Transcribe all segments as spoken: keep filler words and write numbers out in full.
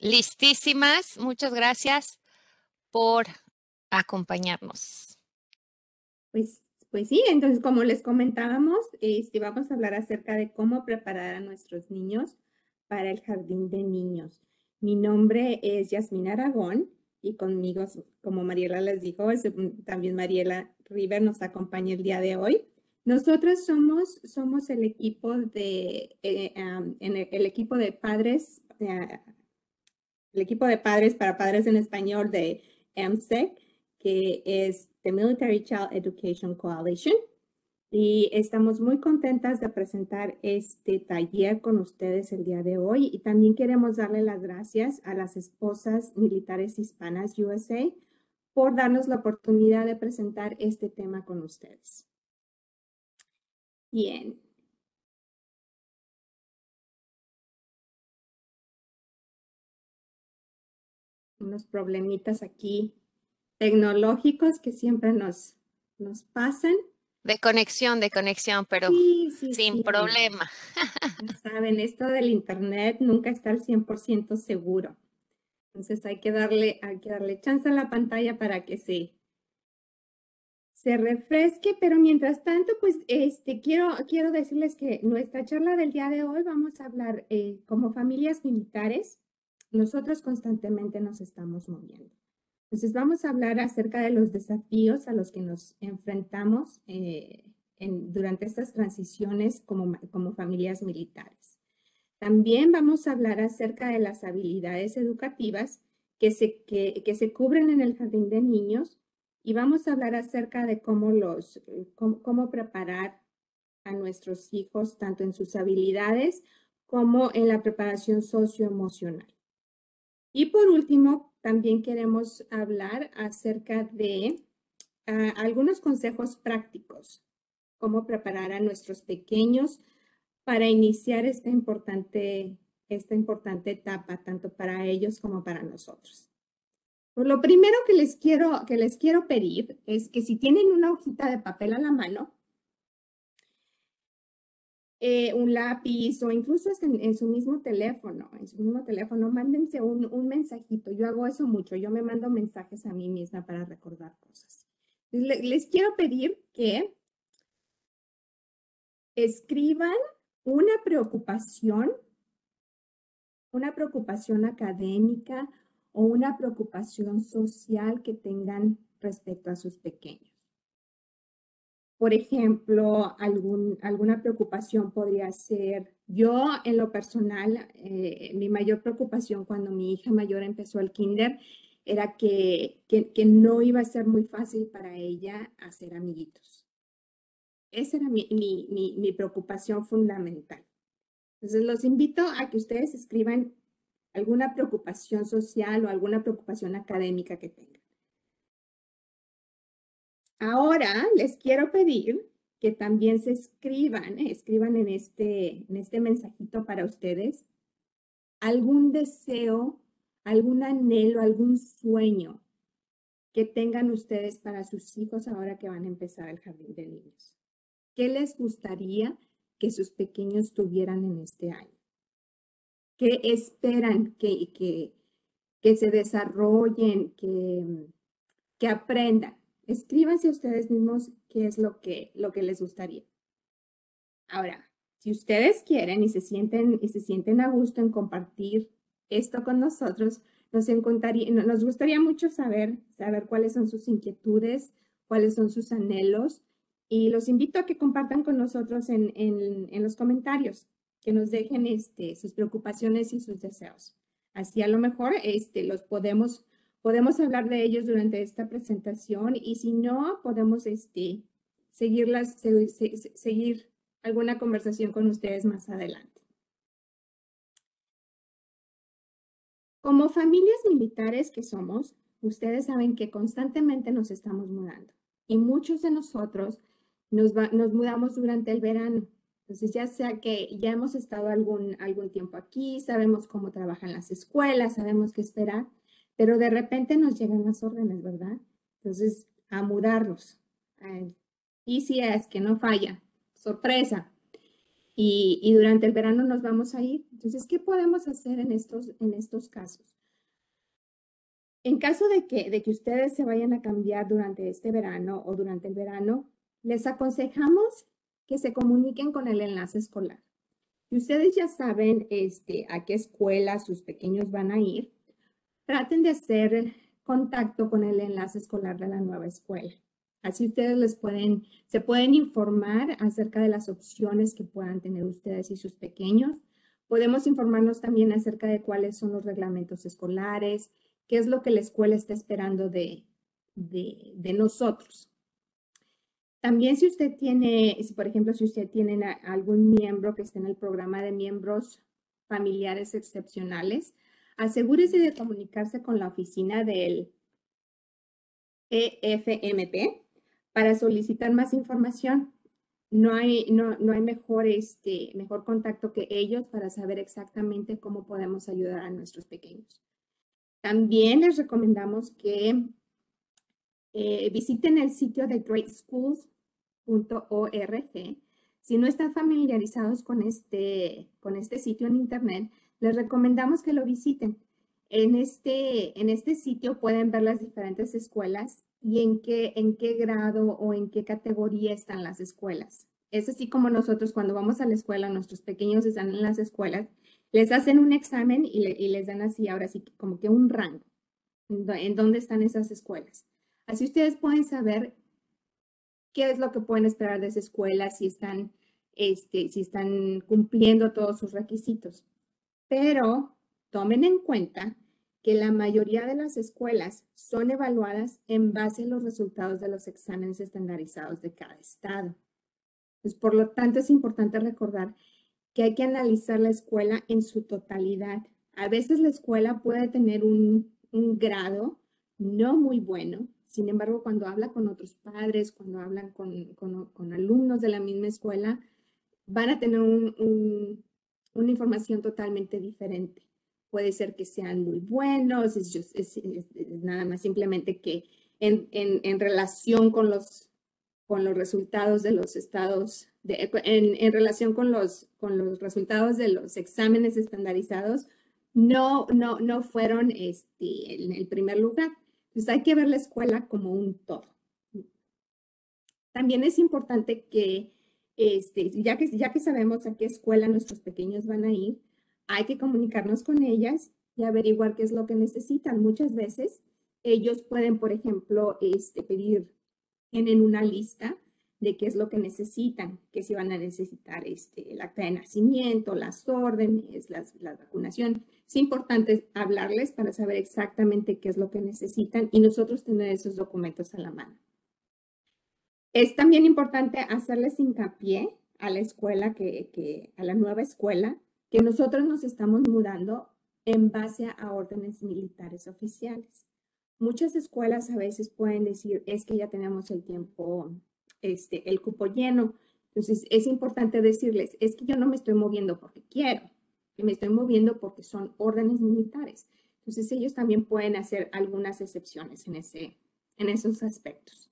Listísimas. Muchas gracias por acompañarnos. Pues, pues sí, entonces como les comentábamos, este, vamos a hablar acerca de cómo preparar a nuestros niños para el jardín de niños. Mi nombre es Yasmín Aragón y conmigo, como Mariela les dijo, es, también Mariela River nos acompaña el día de hoy. Nosotros somos, somos el equipo de, eh, um, en el, el equipo de padres, eh, el equipo de padres para padres en español de M S E C, que es The Military Child Education Coalition. Y estamos muy contentas de presentar este taller con ustedes el día de hoy. Y también queremos darle las gracias a las esposas militares hispanas U S A por darnos la oportunidad de presentar este tema con ustedes. Bien. Unos problemitas aquí tecnológicos que siempre nos, nos pasan. De conexión, de conexión, pero Sí, sí, sin sí. problema. Ya saben, esto del internet nunca está al cien por ciento seguro. Entonces hay que darle, hay que darle chance a la pantalla para que se, se refresque, pero mientras tanto, pues este, quiero, quiero decirles que nuestra charla del día de hoy vamos a hablar eh, como familias militares. Nosotros constantemente nos estamos moviendo. Entonces vamos a hablar acerca de los desafíos a los que nos enfrentamos eh, en, durante estas transiciones como, como familias militares. También vamos a hablar acerca de las habilidades educativas que se, que, que se cubren en el jardín de niños y vamos a hablar acerca de cómo, los, cómo, cómo preparar a nuestros hijos tanto en sus habilidades como en la preparación socioemocional. Y por último, también queremos hablar acerca de uh, algunos consejos prácticos, cómo preparar a nuestros pequeños para iniciar esta importante, esta importante etapa, tanto para ellos como para nosotros. Pues lo primero que les, quiero, que les quiero pedir es que si tienen una hojita de papel a la mano, eh, un lápiz o incluso en, en su mismo teléfono, en su mismo teléfono, mándense un, un mensajito. Yo hago eso mucho, yo me mando mensajes a mí misma para recordar cosas. Les, les quiero pedir que escriban una preocupación una preocupación académica o una preocupación social que tengan respecto a sus pequeños. Por ejemplo, algún, alguna preocupación podría ser, yo en lo personal, eh, mi mayor preocupación cuando mi hija mayor empezó el kinder era que, que, que no iba a ser muy fácil para ella hacer amiguitos. Esa era mi, mi, mi, mi preocupación fundamental. Entonces, los invito a que ustedes escriban alguna preocupación social o alguna preocupación académica que tengan. Ahora les quiero pedir que también se escriban, eh, escriban en este, en este mensajito para ustedes algún deseo, algún anhelo, algún sueño que tengan ustedes para sus hijos ahora que van a empezar el jardín de niños. ¿Qué les gustaría que sus pequeños tuvieran en este año? ¿Qué esperan que, que, que se desarrollen, que, que aprendan? Escríbanse ustedes mismos qué es lo que, lo que les gustaría. Ahora, si ustedes quieren y se sienten, y se sienten a gusto en compartir esto con nosotros, nos, nos gustaría mucho saber, saber cuáles son sus inquietudes, cuáles son sus anhelos, y los invito a que compartan con nosotros en, en, en los comentarios, que nos dejen este, sus preocupaciones y sus deseos. Así a lo mejor este, los podemos, podemos hablar de ellos durante esta presentación y si no, podemos este, seguirlas, se, se, seguir alguna conversación con ustedes más adelante. Como familias militares que somos, ustedes saben que constantemente nos estamos mudando y muchos de nosotros nos, va, nos mudamos durante el verano. Entonces, ya sea que ya hemos estado algún, algún tiempo aquí, sabemos cómo trabajan las escuelas, sabemos qué esperar, pero de repente nos llegan las órdenes, ¿verdad? Entonces, a mudarnos. Y si es que no falla, sorpresa. y, y durante el verano nos vamos a ir. Entonces, ¿qué podemos hacer en estos, en estos casos? En caso de que, de que ustedes se vayan a cambiar durante este verano o durante el verano, les aconsejamos que se comuniquen con el enlace escolar. Si ustedes ya saben este, a qué escuela sus pequeños van a ir, traten de hacer contacto con el enlace escolar de la nueva escuela. Así ustedes les pueden, se pueden informar acerca de las opciones que puedan tener ustedes y sus pequeños. Podemos informarnos también acerca de cuáles son los reglamentos escolares, qué es lo que la escuela está esperando de, de, de nosotros. También si usted tiene, si por ejemplo, si usted tiene a, algún miembro que esté en el programa de miembros familiares excepcionales, asegúrese de comunicarse con la oficina del E F M P para solicitar más información. No hay, no, no hay mejor, este, mejor contacto que ellos para saber exactamente cómo podemos ayudar a nuestros pequeños. También les recomendamos que eh, visiten el sitio de great schools punto org. Si no están familiarizados con este, con este sitio en internet, les recomendamos que lo visiten. En este, en este sitio pueden ver las diferentes escuelas y en qué, en qué grado o en qué categoría están las escuelas. Es así como nosotros cuando vamos a la escuela, nuestros pequeños están en las escuelas, les hacen un examen y, le, y les dan así, ahora sí, como que un rango en dónde están esas escuelas. Así ustedes pueden saber qué es lo que pueden esperar de esa escuela, si están, este, si están cumpliendo todos sus requisitos. Pero tomen en cuenta que la mayoría de las escuelas son evaluadas en base a los resultados de los exámenes estandarizados de cada estado. Pues, por lo tanto, es importante recordar que hay que analizar la escuela en su totalidad. A veces la escuela puede tener un, un grado no muy bueno. Sin embargo, cuando habla con otros padres, cuando hablan con, con, con alumnos de la misma escuela, van a tener un, un, una información totalmente diferente. Puede ser que sean muy buenos, es, just, es, es, es nada más simplemente que en, en, en relación con los, con los resultados de los estados, de, en, en relación con los, con los resultados de los exámenes estandarizados, no, no, no fueron este, en el primer lugar. Entonces hay que ver la escuela como un todo. También es importante que, este, ya que, ya que sabemos a qué escuela nuestros pequeños van a ir, hay que comunicarnos con ellas y averiguar qué es lo que necesitan. Muchas veces ellos pueden, por ejemplo, este, pedir, tienen una lista de qué es lo que necesitan, que si van a necesitar este, el acta de nacimiento, las órdenes, las, la vacunación. Es importante hablarles para saber exactamente qué es lo que necesitan y nosotros tener esos documentos a la mano. Es también importante hacerles hincapié a la escuela, que, que, a la nueva escuela, que nosotros nos estamos mudando en base a órdenes militares oficiales. Muchas escuelas a veces pueden decir, es que ya tenemos el tiempo, este, el cupo lleno. Entonces, es importante decirles, es que yo no me estoy moviendo porque quiero, que me estoy moviendo porque son órdenes militares. Entonces, ellos también pueden hacer algunas excepciones en, ese, en esos aspectos.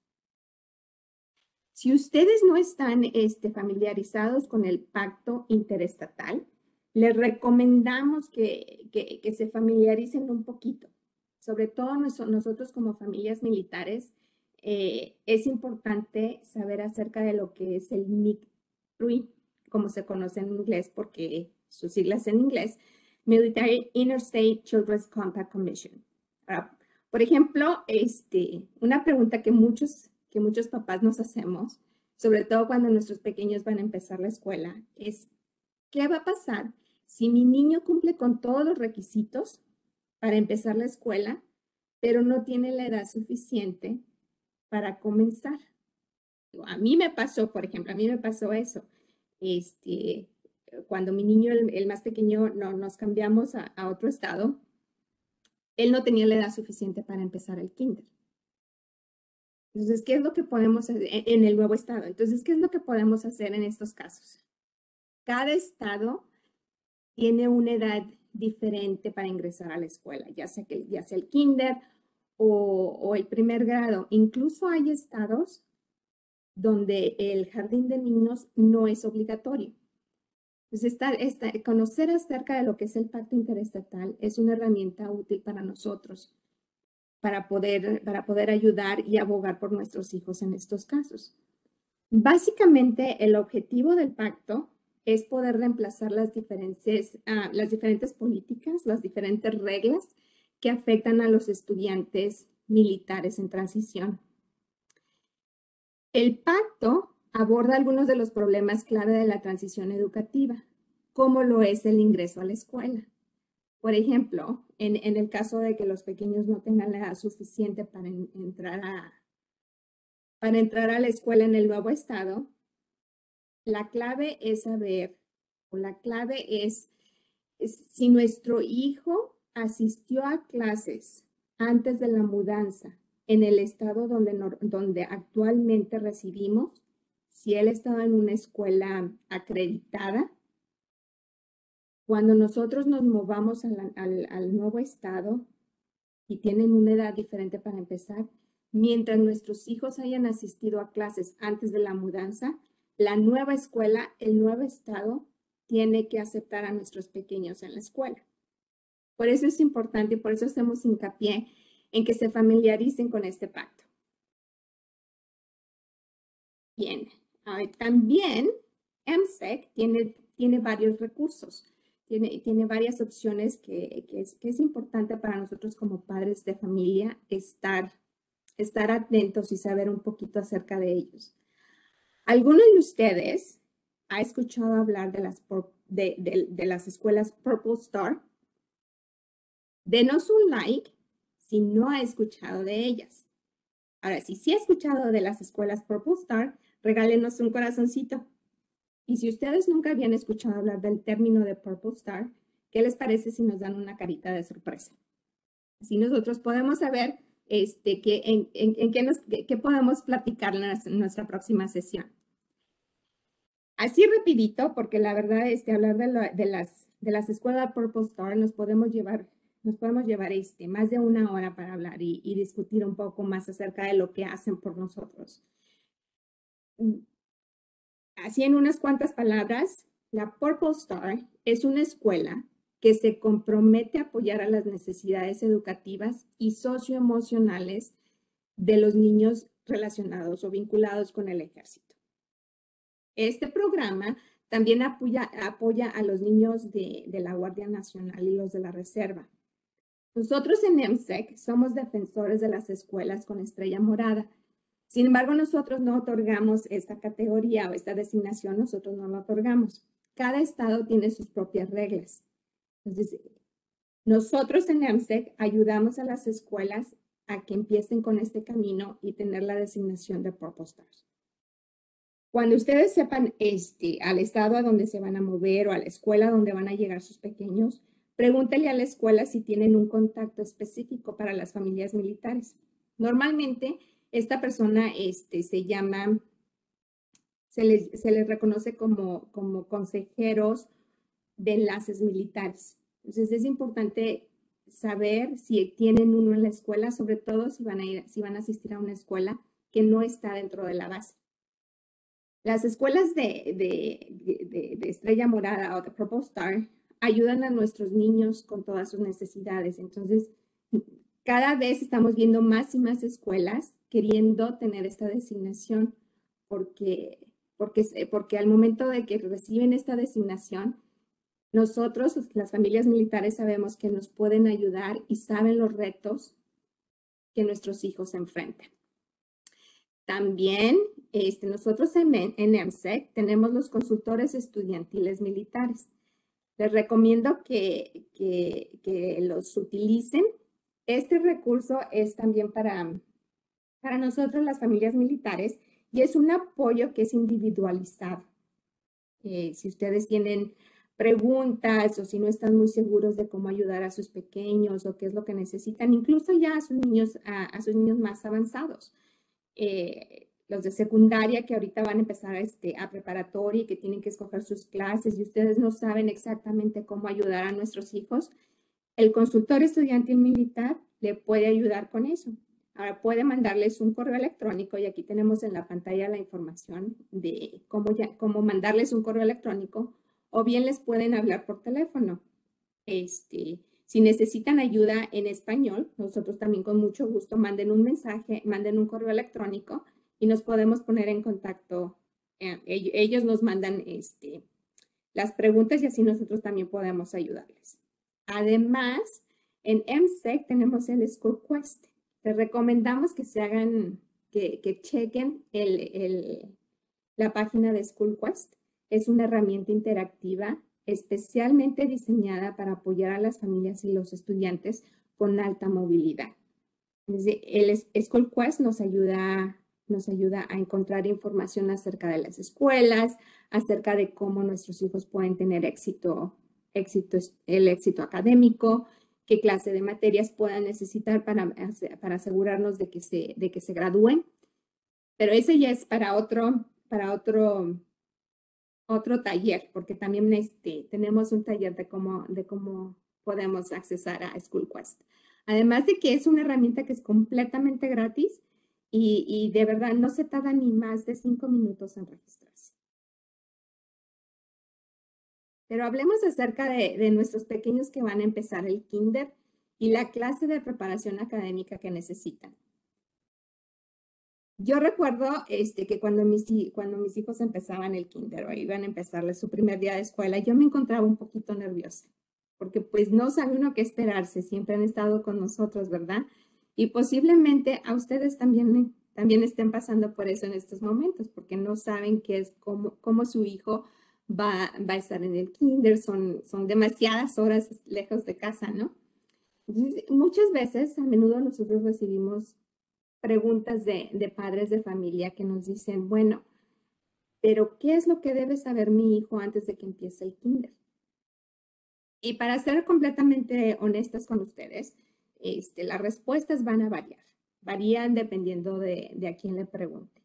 Si ustedes no están este, familiarizados con el pacto interestatal, les recomendamos que, que, que se familiaricen un poquito. Sobre todo nosotros como familias militares, eh, es importante saber acerca de lo que es el M I C T R I, como se conoce en inglés, porque sus siglas en inglés, Military Interstate Children's Compact Commission. Ahora, por ejemplo, este, una pregunta que muchos que muchos papás nos hacemos, sobre todo cuando nuestros pequeños van a empezar la escuela, es ¿qué va a pasar si mi niño cumple con todos los requisitos para empezar la escuela, pero no tiene la edad suficiente para comenzar? A mí me pasó, por ejemplo, a mí me pasó eso. Este, cuando mi niño, el, el más pequeño, no, nos cambiamos a, a otro estado, él no tenía la edad suficiente para empezar el kinder. Entonces, ¿qué es lo que podemos hacer en el nuevo estado? Entonces, ¿qué es lo que podemos hacer en estos casos? Cada estado tiene una edad diferente para ingresar a la escuela, ya sea, que, ya sea el kinder o, o el primer grado. Incluso hay estados donde el jardín de niños no es obligatorio. Entonces, esta, esta, conocer acerca de lo que es el pacto interestatal es una herramienta útil para nosotros, para poder, para poder ayudar y abogar por nuestros hijos en estos casos. Básicamente, el objetivo del pacto es poder reemplazar las diferentes, uh, las diferentes políticas, las diferentes reglas que afectan a los estudiantes militares en transición. El pacto aborda algunos de los problemas clave de la transición educativa, como lo es el ingreso a la escuela. Por ejemplo, en, en el caso de que los pequeños no tengan la edad suficiente para en, entrar, a, para entrar a la escuela en el nuevo estado, la clave es saber, o la clave es, es si nuestro hijo asistió a clases antes de la mudanza en el estado donde, donde actualmente residimos, si él estaba en una escuela acreditada. Cuando nosotros nos movamos al, al, al nuevo estado y tienen una edad diferente para empezar, mientras nuestros hijos hayan asistido a clases antes de la mudanza, la nueva escuela, el nuevo estado, tiene que aceptar a nuestros pequeños en la escuela. Por eso es importante y por eso hacemos hincapié en que se familiaricen con este pacto. Bien, uh, también M S E C tiene, tiene varios recursos. Tiene, tiene varias opciones que, que, es, que es importante para nosotros como padres de familia estar, estar atentos y saber un poquito acerca de ellos. ¿Alguno de ustedes ha escuchado hablar de las, de, de, de las escuelas Purple Star? Denos un like si no ha escuchado de ellas. Ahora, si sí ha escuchado de las escuelas Purple Star, regálenos un corazoncito. Y si ustedes nunca habían escuchado hablar del término de Purple Star, ¿qué les parece si nos dan una carita de sorpresa? Así nosotros podemos saber este, que, en, en, en qué, nos, qué podemos platicar en nuestra próxima sesión. Así rapidito, porque la verdad, este, hablar de, lo, de, las, de las escuelas Purple Star nos podemos llevar, nos podemos llevar este, más de una hora para hablar y, y discutir un poco más acerca de lo que hacen por nosotros. Así en unas cuantas palabras, la Purple Star es una escuela que se compromete a apoyar a las necesidades educativas y socioemocionales de los niños relacionados o vinculados con el ejército. Este programa también apoya, apoya a los niños de, de la Guardia Nacional y los de la Reserva. Nosotros en M S E C somos defensores de las escuelas con estrella morada. Sin embargo, nosotros no otorgamos esta categoría o esta designación, nosotros no la otorgamos. Cada estado tiene sus propias reglas. Entonces, nosotros en M S E C ayudamos a las escuelas a que empiecen con este camino y tener la designación de Purple Stars. Cuando ustedes sepan este, al estado a donde se van a mover o a la escuela donde van a llegar sus pequeños, pregúntale a la escuela si tienen un contacto específico para las familias militares. Normalmente, esta persona este, se llama, se les, se les reconoce como, como consejeros de enlaces militares. Entonces es importante saber si tienen uno en la escuela, sobre todo si van a ir, si van a asistir a una escuela que no está dentro de la base. Las escuelas de, de, de, de Estrella Morada o de Purple Star ayudan a nuestros niños con todas sus necesidades. Entonces, cada vez estamos viendo más y más escuelas queriendo tener esta designación porque, porque, porque al momento de que reciben esta designación, nosotros, las familias militares, sabemos que nos pueden ayudar y saben los retos que nuestros hijos enfrentan. También este, nosotros en, en M S E C tenemos los consultores estudiantiles militares. Les recomiendo que, que, que los utilicen. Este recurso es también para, para nosotros, las familias militares, y es un apoyo que es individualizado. Eh, si ustedes tienen preguntas o si no están muy seguros de cómo ayudar a sus pequeños o qué es lo que necesitan, incluso ya a sus niños, a, a sus niños más avanzados. Eh, los de secundaria que ahorita van a empezar este, a preparatoria y que tienen que escoger sus clases y ustedes no saben exactamente cómo ayudar a nuestros hijos, el consultor estudiantil militar le puede ayudar con eso. Ahora puede mandarles un correo electrónico y aquí tenemos en la pantalla la información de cómo, ya, cómo mandarles un correo electrónico o bien les pueden hablar por teléfono. Este, si necesitan ayuda en español, nosotros también con mucho gusto manden un mensaje, manden un correo electrónico y nos podemos poner en contacto. Eh, ellos nos mandan este, las preguntas y así nosotros también podemos ayudarles. Además, en M S E C tenemos el School Quest. Les recomendamos que se hagan, que, que chequen el, el, la página de School Quest. Es una herramienta interactiva especialmente diseñada para apoyar a las familias y los estudiantes con alta movilidad. El School Quest nos ayuda, nos ayuda a encontrar información acerca de las escuelas, acerca de cómo nuestros hijos pueden tener éxito, éxito el éxito académico, qué clase de materias puedan necesitar para, para asegurarnos de que, se, de que se gradúen. Pero ese ya es para otro, para otro otro taller, porque también este, tenemos un taller de cómo, de cómo podemos accesar a School Quest. Además de que es una herramienta que es completamente gratis y, y de verdad no se tarda ni más de cinco minutos en registrarse. Pero hablemos acerca de, de nuestros pequeños que van a empezar el kinder y la clase de preparación académica que necesitan. Yo recuerdo este, que cuando mis, cuando mis hijos empezaban el kinder o iban a empezarles su primer día de escuela, yo me encontraba un poquito nerviosa, porque pues no sabe uno qué esperarse, siempre han estado con nosotros, ¿verdad? Y posiblemente a ustedes también, también estén pasando por eso en estos momentos, porque no saben qué es, cómo, cómo su hijo va, va a estar en el kinder, son, son demasiadas horas lejos de casa, ¿no? Entonces, muchas veces, a menudo nosotros recibimos preguntas de, de padres de familia que nos dicen, bueno, pero ¿qué es lo que debe saber mi hijo antes de que empiece el kinder? Y para ser completamente honestas con ustedes, este, las respuestas van a variar. Varían dependiendo de, de a quién le pregunte.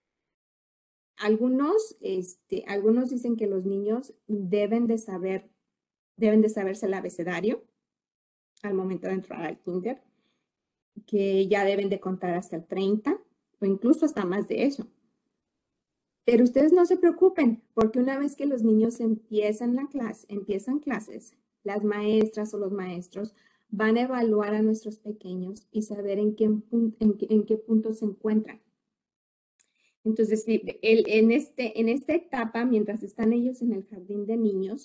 Algunos, este, algunos dicen que los niños deben de saber, deben de saberse el abecedario al momento de entrar al kinder, que ya deben de contar hasta el treinta o incluso hasta más de eso. Pero ustedes no se preocupen, porque una vez que los niños empiezan la clase, empiezan clases, las maestras o los maestros van a evaluar a nuestros pequeños y saber en qué, en qué, en qué punto se encuentran. Entonces, el, en, este, en esta etapa, mientras están ellos en el jardín de niños,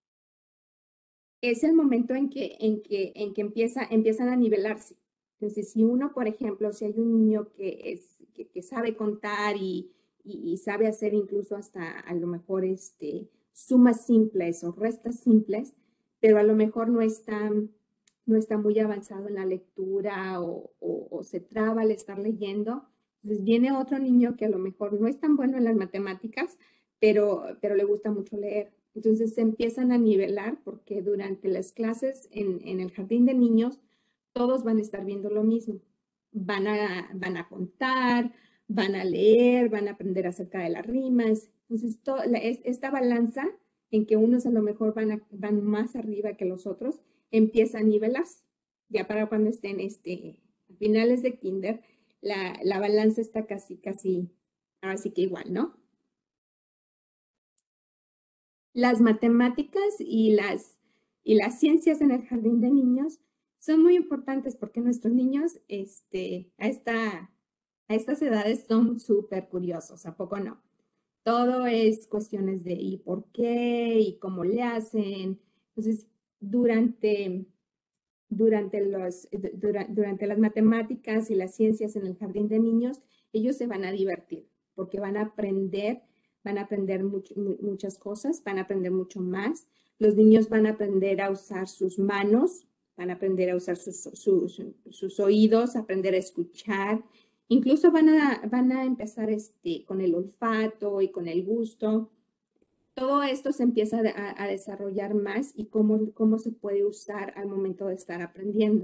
es el momento en que, en que, en que empieza, empiezan a nivelarse. Entonces, si uno, por ejemplo, si hay un niño que, es, que, que sabe contar y, y, y sabe hacer incluso hasta a lo mejor este, sumas simples o restas simples, pero a lo mejor no está, no está muy avanzado en la lectura o, o, o se traba al estar leyendo, entonces viene otro niño que a lo mejor no es tan bueno en las matemáticas, pero, pero le gusta mucho leer. Entonces se empiezan a nivelar porque durante las clases en, en el jardín de niños, todos van a estar viendo lo mismo. Van a, van a contar, van a leer, van a aprender acerca de las rimas. Entonces, to, la, es, esta balanza en que unos a lo mejor van, a, van más arriba que los otros, empieza a nivelarse. Ya para cuando estén este, a finales de kinder, la, la balanza está casi, casi, ahora sí que igual, ¿no? Las matemáticas y las, y las ciencias en el jardín de niños son muy importantes porque nuestros niños este, a, esta, a estas edades son súper curiosos, ¿a poco no? Todo es cuestiones de ¿y por qué? ¿Y cómo le hacen? Entonces, durante, durante, los, dura, durante las matemáticas y las ciencias en el jardín de niños, ellos se van a divertir porque van a aprender van a aprender much, muchas cosas, van a aprender mucho más. Los niños van a aprender a usar sus manos, van a aprender a usar sus, sus, sus oídos, aprender a escuchar. Incluso van a, van a empezar este, con el olfato y con el gusto. Todo esto se empieza a, a desarrollar más y cómo, cómo se puede usar al momento de estar aprendiendo.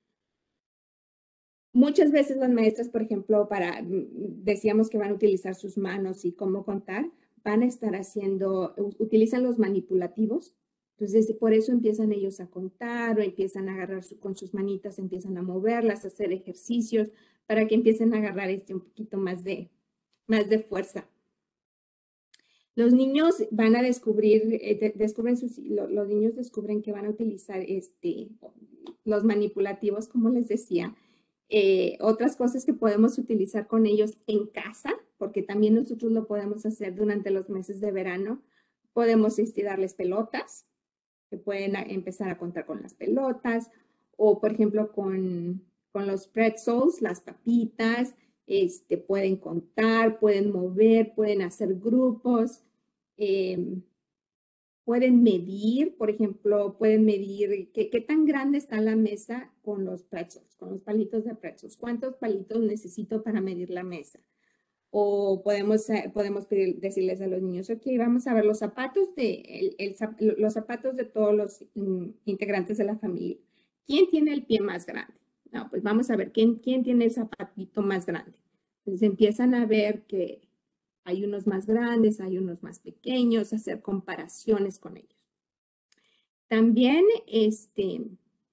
Muchas veces las maestras, por ejemplo, para, decíamos que van a utilizar sus manos y cómo contar, van a estar haciendo, utilizan los manipulativos. Entonces, por eso empiezan ellos a contar o empiezan a agarrar su, con sus manitas, empiezan a moverlas, a hacer ejercicios para que empiecen a agarrar este un poquito más de, más de fuerza. Los niños van a descubrir, eh, de, descubren sus, lo, los niños descubren que van a utilizar este, los manipulativos, como les decía. Eh, otras cosas que podemos utilizar con ellos en casa, porque también nosotros lo podemos hacer durante los meses de verano. Podemos este, darles pelotas, que pueden a, empezar a contar con las pelotas, o por ejemplo con, con los pretzels, las papitas. Este, pueden contar, pueden mover, pueden hacer grupos, eh, pueden medir, por ejemplo, pueden medir qué, qué tan grande está la mesa con los pretzels, con los palitos de pretzels. ¿Cuántos palitos necesito para medir la mesa? O podemos, podemos pedir, decirles a los niños, ok, vamos a ver los zapatos de, el, el, los zapatos de todos los in, integrantes de la familia. ¿Quién tiene el pie más grande? No, pues vamos a ver quién, quién tiene el zapatito más grande. Entonces empiezan a ver que hay unos más grandes, hay unos más pequeños, hacer comparaciones con ellos. También, este,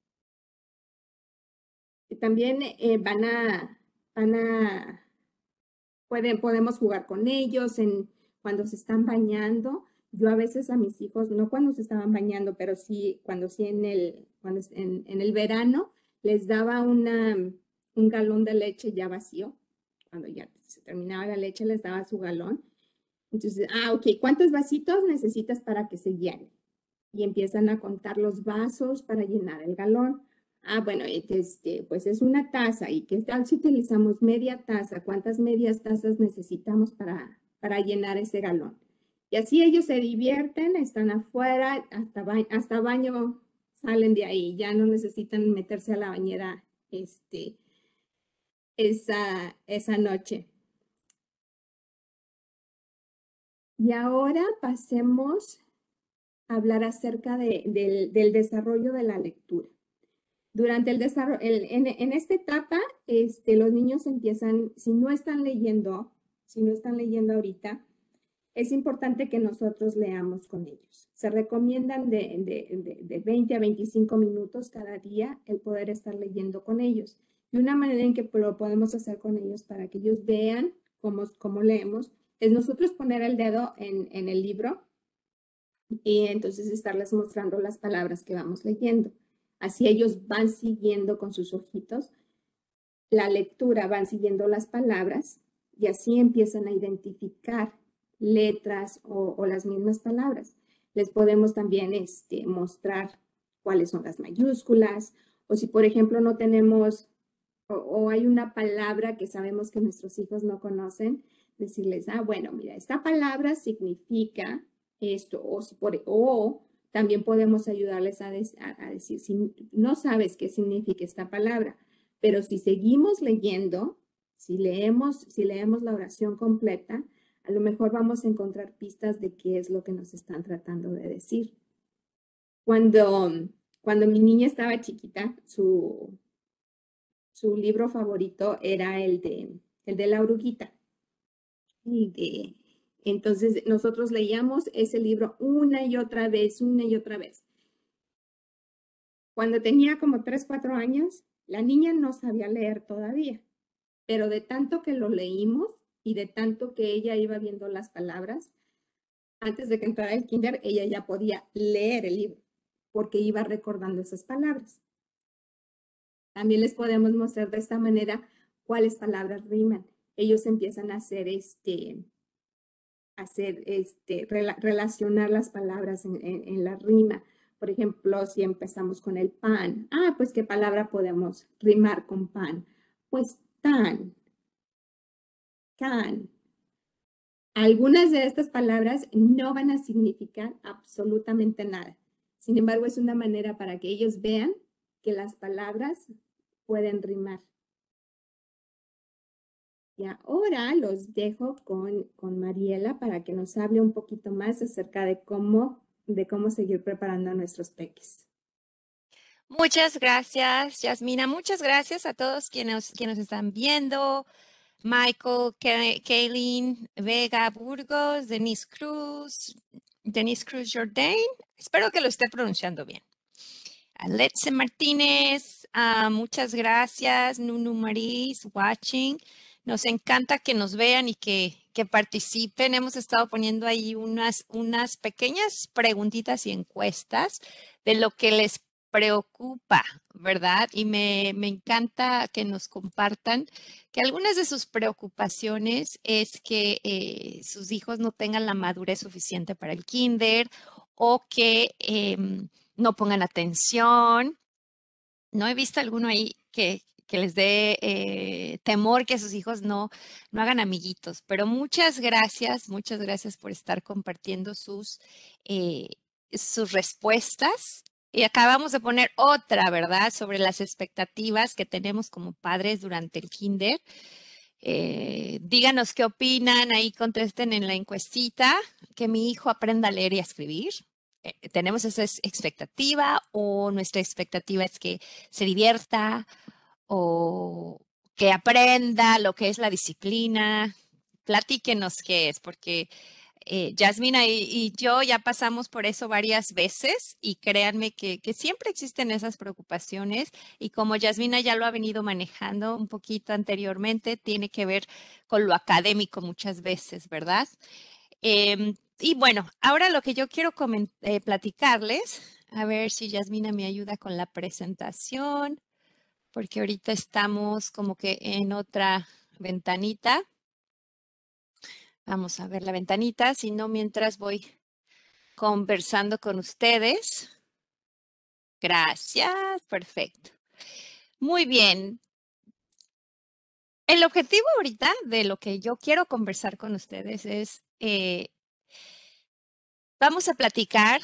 también eh, van a, van a, pueden, podemos jugar con ellos en, cuando se están bañando. Yo a veces a mis hijos, no cuando se estaban bañando, pero sí cuando sí en el, cuando en, en el verano, les daba una, un galón de leche ya vacío. Cuando ya se terminaba la leche, les daba su galón. Entonces, ah, ok, ¿cuántos vasitos necesitas para que se llene? Y empiezan a contar los vasos para llenar el galón. Ah, bueno, este, pues es una taza. ¿Y qué tal si utilizamos media taza? ¿Cuántas medias tazas necesitamos para, para llenar ese galón? Y así ellos se divierten, están afuera, hasta, ba hasta baño salen de ahí. Ya no necesitan meterse a la bañera este, esa, esa noche. Y ahora pasemos a hablar acerca de, de, del desarrollo de la lectura. Durante el desarrollo, el, en, en esta etapa, este, los niños empiezan, si no están leyendo, si no están leyendo ahorita, es importante que nosotros leamos con ellos. Se recomiendan de, de, de, de veinte a veinticinco minutos cada día el poder estar leyendo con ellos. Y una manera en que lo podemos hacer con ellos para que ellos vean cómo, cómo leemos es nosotros poner el dedo en, en el libro y entonces estarles mostrando las palabras que vamos leyendo. Así ellos van siguiendo con sus ojitos la lectura, van siguiendo las palabras y así empiezan a identificar letras o, o las mismas palabras. Les podemos también este, mostrar cuáles son las mayúsculas o si por ejemplo no tenemos o, o hay una palabra que sabemos que nuestros hijos no conocen, decirles, ah, bueno, mira, esta palabra significa esto, o, si por, o también podemos ayudarles a, des, a, a decir, si no sabes qué significa esta palabra, pero si seguimos leyendo, si leemos, si leemos la oración completa, a lo mejor vamos a encontrar pistas de qué es lo que nos están tratando de decir. Cuando, cuando mi niña estaba chiquita, su, su libro favorito era el de, el de la oruguita. El de, entonces, nosotros leíamos ese libro una y otra vez, una y otra vez. Cuando tenía como tres, cuatro años, la niña no sabía leer todavía, pero de tanto que lo leímos y de tanto que ella iba viendo las palabras, antes de que entrara el kinder, ella ya podía leer el libro, porque iba recordando esas palabras. También les podemos mostrar de esta manera cuáles palabras riman. Ellos empiezan a hacer este... hacer este, rela relacionar las palabras en, en, en la rima. Por ejemplo, si empezamos con el pan, ah, pues ¿qué palabra podemos rimar con pan? Pues tan, can. Algunas de estas palabras no van a significar absolutamente nada. Sin embargo, es una manera para que ellos vean que las palabras pueden rimar. Y ahora los dejo con, con Mariela para que nos hable un poquito más acerca de cómo, de cómo seguir preparando a nuestros peques. Muchas gracias, Yasmina. Muchas gracias a todos quienes, quienes están viendo. Michael, Kaylin, Vega Burgos, Denise Cruz, Denise Cruz Jordan. Espero que lo esté pronunciando bien. Alexe Martínez, uh, muchas gracias. Nunu Maris, watching. Nos encanta que nos vean y que, que participen. Hemos estado poniendo ahí unas, unas pequeñas preguntitas y encuestas de lo que les preocupa, ¿verdad? Y me, me encanta que nos compartan que algunas de sus preocupaciones es que eh, sus hijos no tengan la madurez suficiente para el kinder o que eh, no pongan atención. No he visto alguno ahí que, que les dé eh, temor que sus hijos no, no hagan amiguitos, pero muchas gracias, muchas gracias por estar compartiendo sus, eh, sus respuestas. Y acabamos de poner otra, ¿verdad? Sobre las expectativas que tenemos como padres durante el kinder. Eh, díganos qué opinan, ahí contesten en la encuestita, que mi hijo aprenda a leer y a escribir. Eh, ¿Tenemos esa expectativa o nuestra expectativa es que se divierta o que aprenda lo que es la disciplina? Platíquenos qué es, porque eh, Yasmina y, y yo ya pasamos por eso varias veces y créanme que, que siempre existen esas preocupaciones y como Yasmina ya lo ha venido manejando un poquito anteriormente, tiene que ver con lo académico muchas veces, ¿verdad? Eh, y bueno, ahora lo que yo quiero eh, platicarles, a ver si Yasmina me ayuda con la presentación, porque ahorita estamos como que en otra ventanita. Vamos a ver la ventanita, si no, mientras voy conversando con ustedes. Gracias, perfecto. Muy bien. El objetivo ahorita de lo que yo quiero conversar con ustedes es, eh, vamos a platicar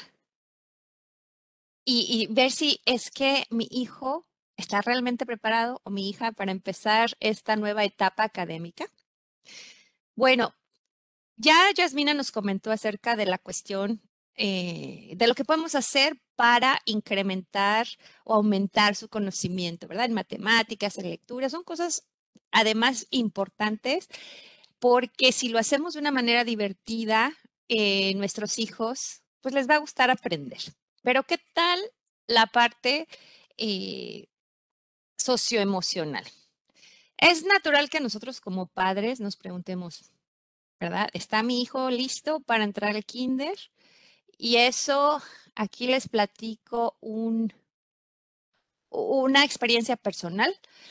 y, y ver si es que mi hijo está realmente preparado o mi hija para empezar esta nueva etapa académica. Bueno, ya Yasmina nos comentó acerca de la cuestión eh, de lo que podemos hacer para incrementar o aumentar su conocimiento, ¿verdad? En matemáticas, en lectura, son cosas además importantes porque si lo hacemos de una manera divertida, eh, nuestros hijos, pues les va a gustar aprender. Pero ¿qué tal la parte eh, socioemocional? Es natural que nosotros como padres nos preguntemos, ¿verdad? ¿Está mi hijo listo para entrar al kinder? Y eso, aquí les platico un, una experiencia personal.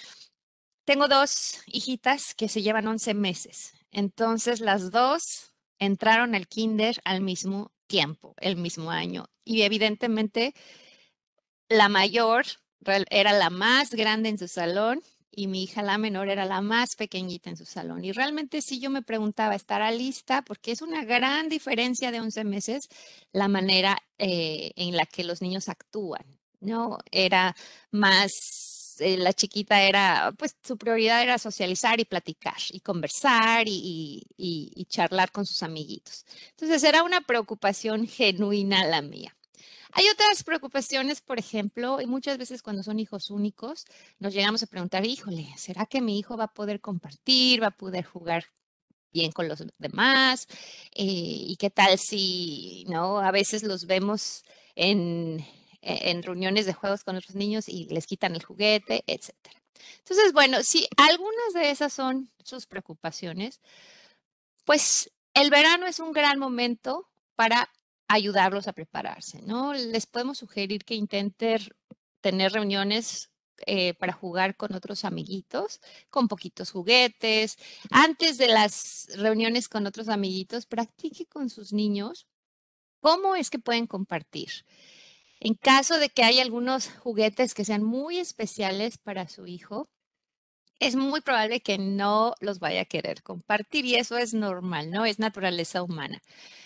Tengo dos hijitas que se llevan once meses. Entonces, las dos entraron al kinder al mismo tiempo, el mismo año. Y evidentemente, la mayor era la más grande en su salón y mi hija la menor era la más pequeñita en su salón. Y realmente sí yo me preguntaba, ¿estará lista? Porque es una gran diferencia de once meses la manera eh, en la que los niños actúan, ¿no? Era más, eh, la chiquita era, pues su prioridad era socializar y platicar y conversar y, y, y charlar con sus amiguitos. Entonces era una preocupación genuina la mía. Hay otras preocupaciones, por ejemplo, y muchas veces cuando son hijos únicos, nos llegamos a preguntar, híjole, ¿será que mi hijo va a poder compartir, va a poder jugar bien con los demás? Eh, ¿y qué tal si, no? A veces los vemos en, en reuniones de juegos con otros niños y les quitan el juguete, etcétera. Entonces, bueno, si algunas de esas son sus preocupaciones, pues el verano es un gran momento para ayudarlos a prepararse, ¿no? Les podemos sugerir que intenten tener reuniones eh, para jugar con otros amiguitos, con poquitos juguetes. Antes de las reuniones con otros amiguitos, practique con sus niños cómo es que pueden compartir. En caso de que haya algunos juguetes que sean muy especiales para su hijo, es muy probable que no los vaya a querer compartir y eso es normal, ¿no? Es naturaleza humana.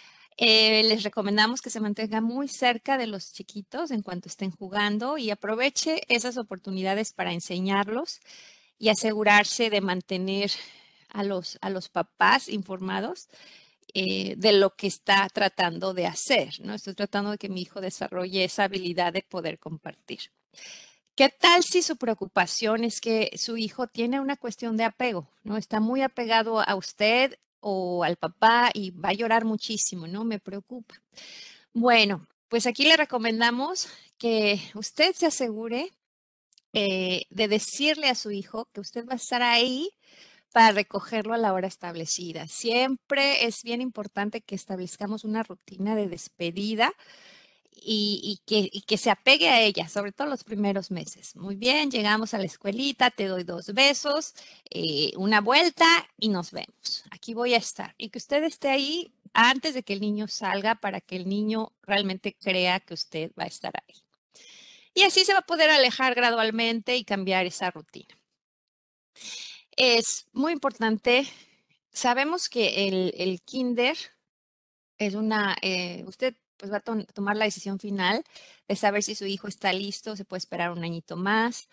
Eh, les recomendamos que se mantenga muy cerca de los chiquitos en cuanto estén jugando y aproveche esas oportunidades para enseñarlos y asegurarse de mantener a los, a los papás informados eh, de lo que está tratando de hacer, ¿no? Estoy tratando de que mi hijo desarrolle esa habilidad de poder compartir. ¿Qué tal si su preocupación es que su hijo tiene una cuestión de apego, ¿no? Está muy apegado a usted o al papá y va a llorar muchísimo, ¿no? Me preocupa. Bueno, pues aquí le recomendamos que usted se asegure eh, de decirle a su hijo que usted va a estar ahí para recogerlo a la hora establecida. Siempre es bien importante que establezcamos una rutina de despedida y, y que, y que se apegue a ella, sobre todo los primeros meses. Muy bien, llegamos a la escuelita, te doy dos besos, eh, una vuelta y nos vemos. Aquí voy a estar. Y que usted esté ahí antes de que el niño salga para que el niño realmente crea que usted va a estar ahí. Y así se va a poder alejar gradualmente y cambiar esa rutina. Es muy importante, sabemos que el, el kinder es una, eh, usted pues va a to tomar la decisión final de saber si su hijo está listo, se puede esperar un añito más,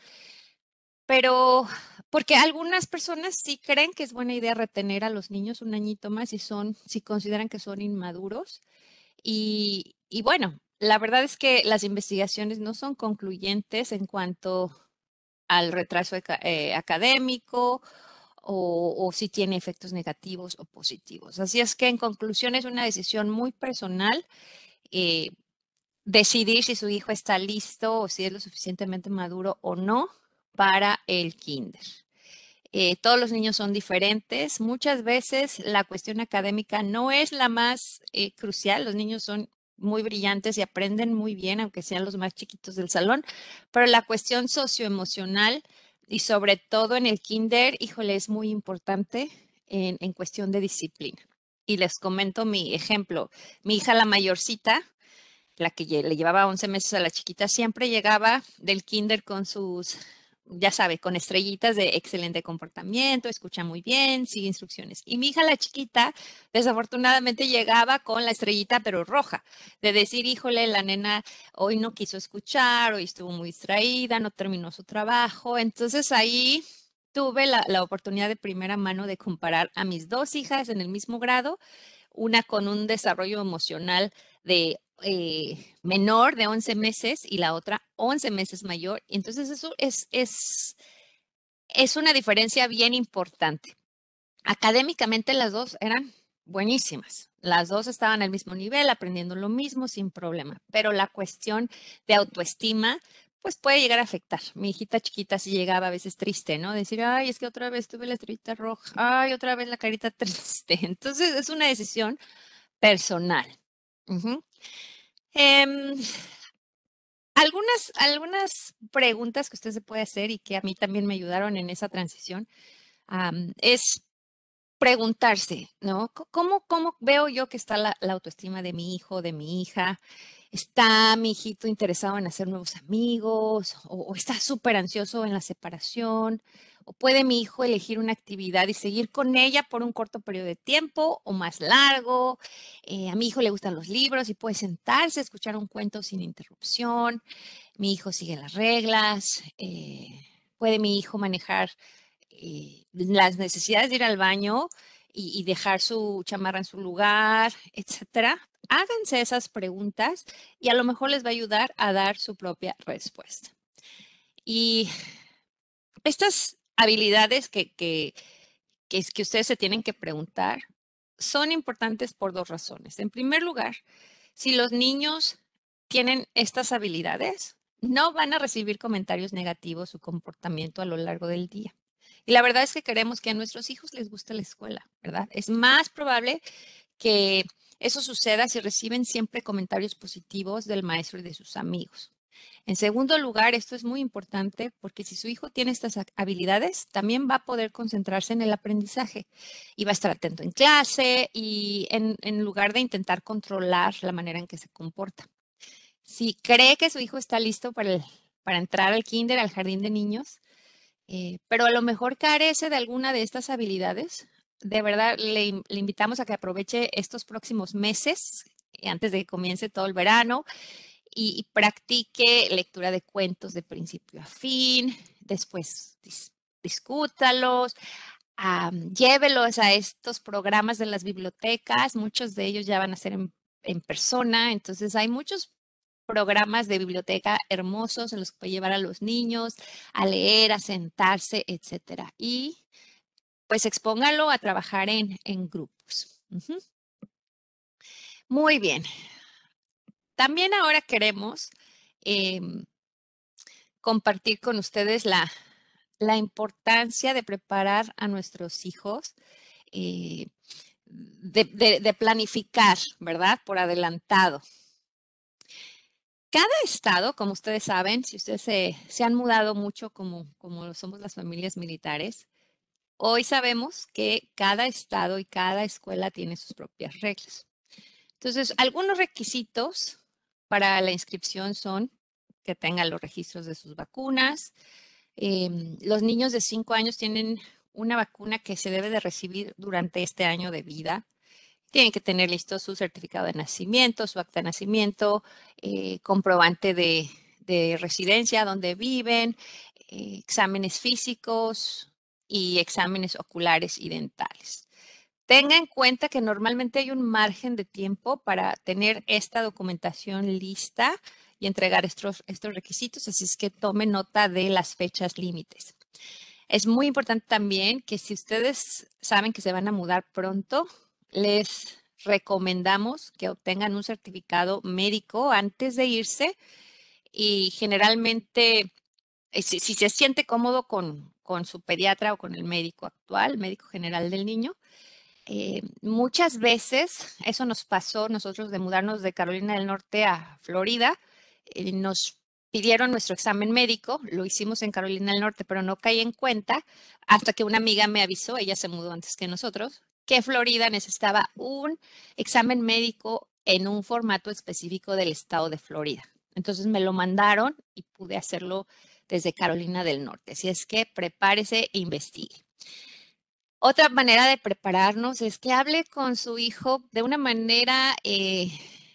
pero porque algunas personas sí creen que es buena idea retener a los niños un añito más si son, si consideran que son inmaduros y, y bueno, la verdad es que las investigaciones no son concluyentes en cuanto al retraso eh, académico o, o si tiene efectos negativos o positivos. Así es que en conclusión es una decisión muy personal eh, decidir si su hijo está listo o si es lo suficientemente maduro o no para el kinder. Eh, todos los niños son diferentes. Muchas veces la cuestión académica no es la más eh, crucial. Los niños son muy brillantes y aprenden muy bien, aunque sean los más chiquitos del salón, pero la cuestión socioemocional y sobre todo en el kinder, híjole, es muy importante en, en cuestión de disciplina. Y les comento mi ejemplo. Mi hija, la mayorcita, la que le llevaba once meses a la chiquita, siempre llegaba del kinder con sus, ya sabe, con estrellitas de excelente comportamiento, escucha muy bien, sigue instrucciones. Y mi hija, la chiquita, desafortunadamente llegaba con la estrellita, pero roja, de decir, híjole, la nena hoy no quiso escuchar, hoy estuvo muy distraída, no terminó su trabajo. Entonces ahí tuve la, la oportunidad de primera mano de comparar a mis dos hijas en el mismo grado, una con un desarrollo emocional de eh, menor de once meses y la otra once meses mayor. Entonces eso es, es, es una diferencia bien importante. Académicamente las dos eran buenísimas. Las dos estaban al mismo nivel, aprendiendo lo mismo sin problema. Pero la cuestión de autoestima, pues puede llegar a afectar. Mi hijita chiquita sí llegaba a veces triste, ¿no? Decir, ay, es que otra vez tuve la estrellita roja, ay, otra vez la carita triste. Entonces es una decisión personal. Uh-huh. Eh, algunas, algunas preguntas que usted se puede hacer y que a mí también me ayudaron en esa transición um, es preguntarse, ¿no? ¿Cómo, cómo veo yo que está la, la autoestima de mi hijo, de mi hija? ¿Está mi hijito interesado en hacer nuevos amigos? ¿O, o está súper ansioso en la separación? ¿O puede mi hijo elegir una actividad y seguir con ella por un corto periodo de tiempo o más largo? Eh, a mi hijo le gustan los libros y puede sentarse a escuchar un cuento sin interrupción. Mi hijo sigue las reglas. Eh, ¿puede mi hijo manejar eh, las necesidades de ir al baño y, y dejar su chamarra en su lugar, etcétera? Háganse esas preguntas y a lo mejor les va a ayudar a dar su propia respuesta. Y estas habilidades que, que, que, es que ustedes se tienen que preguntar son importantes por dos razones. En primer lugar, si los niños tienen estas habilidades, no van a recibir comentarios negativos su comportamiento a lo largo del día. Y la verdad es que queremos que a nuestros hijos les guste la escuela, ¿verdad? Es más probable que eso suceda si reciben siempre comentarios positivos del maestro y de sus amigos. En segundo lugar, esto es muy importante porque si su hijo tiene estas habilidades, también va a poder concentrarse en el aprendizaje y va a estar atento en clase y en, en lugar de intentar controlar la manera en que se comporta. Si cree que su hijo está listo para, el, para entrar al kinder, al jardín de niños, eh, pero a lo mejor carece de alguna de estas habilidades, de verdad le, le invitamos a que aproveche estos próximos meses eh, antes de que comience todo el verano y, y practique lectura de cuentos de principio a fin, después dis, discútalos, um, llévelos a estos programas de las bibliotecas, muchos de ellos ya van a ser en, en persona, entonces hay muchos programas de biblioteca hermosos en los que puede llevar a los niños a leer, a sentarse, etcétera. Y pues expóngalo a trabajar en, en grupos. Uh-huh. Muy bien. También ahora queremos eh, compartir con ustedes la, la importancia de preparar a nuestros hijos, eh, de, de, de planificar, ¿verdad? Por adelantado. Cada estado, como ustedes saben, si ustedes se, se han mudado mucho como, como somos las familias militares, hoy sabemos que cada estado y cada escuela tiene sus propias reglas. Entonces, algunos requisitos para la inscripción son que tengan los registros de sus vacunas. Eh, los niños de cinco años tienen una vacuna que se debe de recibir durante este año de vida. Tienen que tener listo su certificado de nacimiento, su acta de nacimiento, eh, comprobante de, de residencia, donde viven, eh, exámenes físicos y exámenes oculares y dentales. Tenga en cuenta que normalmente hay un margen de tiempo para tener esta documentación lista y entregar estos, estos requisitos, así es que tome nota de las fechas límites. Es muy importante también que si ustedes saben que se van a mudar pronto, les recomendamos que obtengan un certificado médico antes de irse y generalmente, si, si se siente cómodo con, con su pediatra o con el médico actual, médico general del niño, eh, muchas veces eso nos pasó nosotros de mudarnos de Carolina del Norte a Florida. Eh, nos pidieron nuestro examen médico, lo hicimos en Carolina del Norte, pero no caí en cuenta hasta que una amiga me avisó, ella se mudó antes que nosotros, que Florida necesitaba un examen médico en un formato específico del estado de Florida. Entonces me lo mandaron y pude hacerlo desde Carolina del Norte. Así es que prepárese e investigue. Otra manera de prepararnos es que hable con su hijo de una manera eh,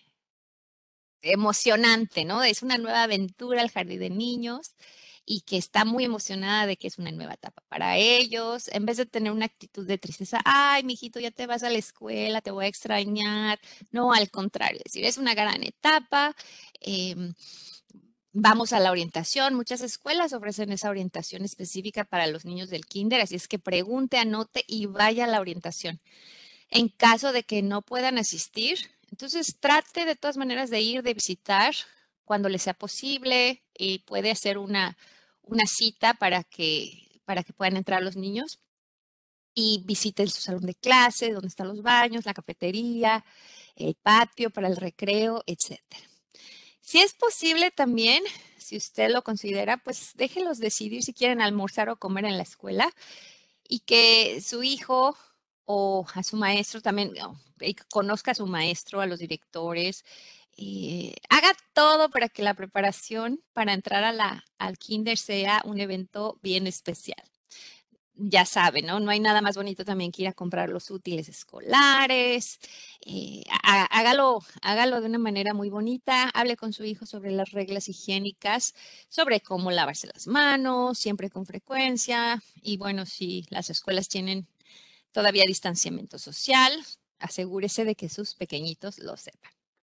emocionante, ¿no? Es una nueva aventura al jardín de niños y que está muy emocionada de que es una nueva etapa para ellos. En vez de tener una actitud de tristeza, ay, mijito, ya te vas a la escuela, te voy a extrañar. No, al contrario, es decir, es una gran etapa. Eh, Vamos a la orientación. Muchas escuelas ofrecen esa orientación específica para los niños del kinder, así es que pregunte, anote y vaya a la orientación. En caso de que no puedan asistir, entonces trate de todas maneras de ir, de visitar cuando le sea posible y puede hacer una, una cita para que, para que puedan entrar los niños y visiten su salón de clase, donde están los baños, la cafetería, el patio para el recreo, etcétera. Si es posible también, si usted lo considera, pues déjelos decidir si quieren almorzar o comer en la escuela y que su hijo o a su maestro también no, conozca a su maestro, a los directores, eh, haga todo para que la preparación para entrar a la, al kinder sea un evento bien especial. Ya saben, ¿no? No hay nada más bonito también que ir a comprar los útiles escolares. Eh, hágalo, hágalo de una manera muy bonita. Hable con su hijo sobre las reglas higiénicas, sobre cómo lavarse las manos, siempre con frecuencia. Y bueno, si las escuelas tienen todavía distanciamiento social, asegúrese de que sus pequeñitos lo sepan.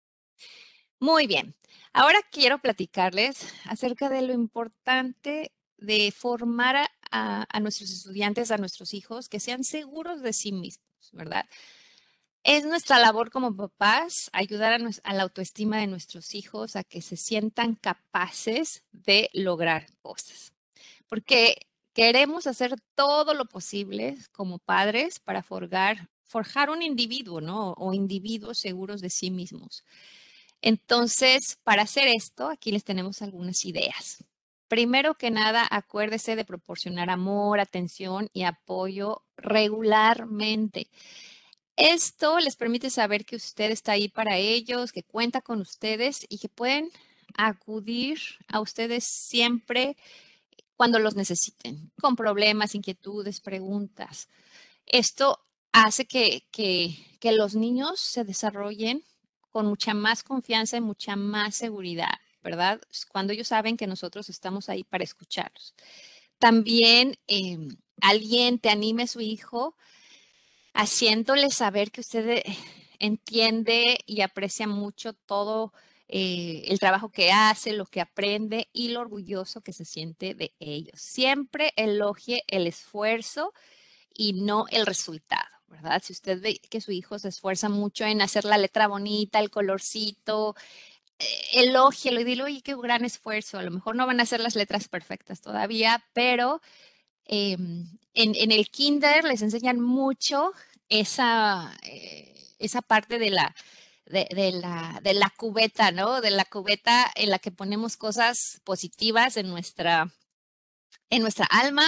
Muy bien. Ahora quiero platicarles acerca de lo importante de formar a, a, a nuestros estudiantes, a nuestros hijos, que sean seguros de sí mismos, ¿verdad? Es nuestra labor como papás ayudar a, nos, a la autoestima de nuestros hijos a que se sientan capaces de lograr cosas. Porque queremos hacer todo lo posible como padres para forjar, forjar un individuo, ¿no? O individuos seguros de sí mismos. Entonces, para hacer esto, aquí les tenemos algunas ideas. Primero que nada, acuérdese de proporcionar amor, atención y apoyo regularmente. Esto les permite saber que usted está ahí para ellos, que cuenta con ustedes y que pueden acudir a ustedes siempre cuando los necesiten, con problemas, inquietudes, preguntas. Esto hace que, que, que los niños se desarrollen con mucha más confianza y mucha más seguridad, ¿verdad? Cuando ellos saben que nosotros estamos ahí para escucharlos. También eh, alguien te anime a su hijo haciéndole saber que usted entiende y aprecia mucho todo eh, el trabajo que hace, lo que aprende y lo orgulloso que se siente de ellos. Siempre elogie el esfuerzo y no el resultado, ¿verdad? Si usted ve que su hijo se esfuerza mucho en hacer la letra bonita, el colorcito, eh, elógielo y dile, oye, qué gran esfuerzo. A lo mejor no van a ser las letras perfectas todavía, pero Eh, en, en el kinder les enseñan mucho esa, eh, esa parte de la, de, de, la, de la cubeta, ¿no? De la cubeta en la que ponemos cosas positivas en nuestra, en nuestra alma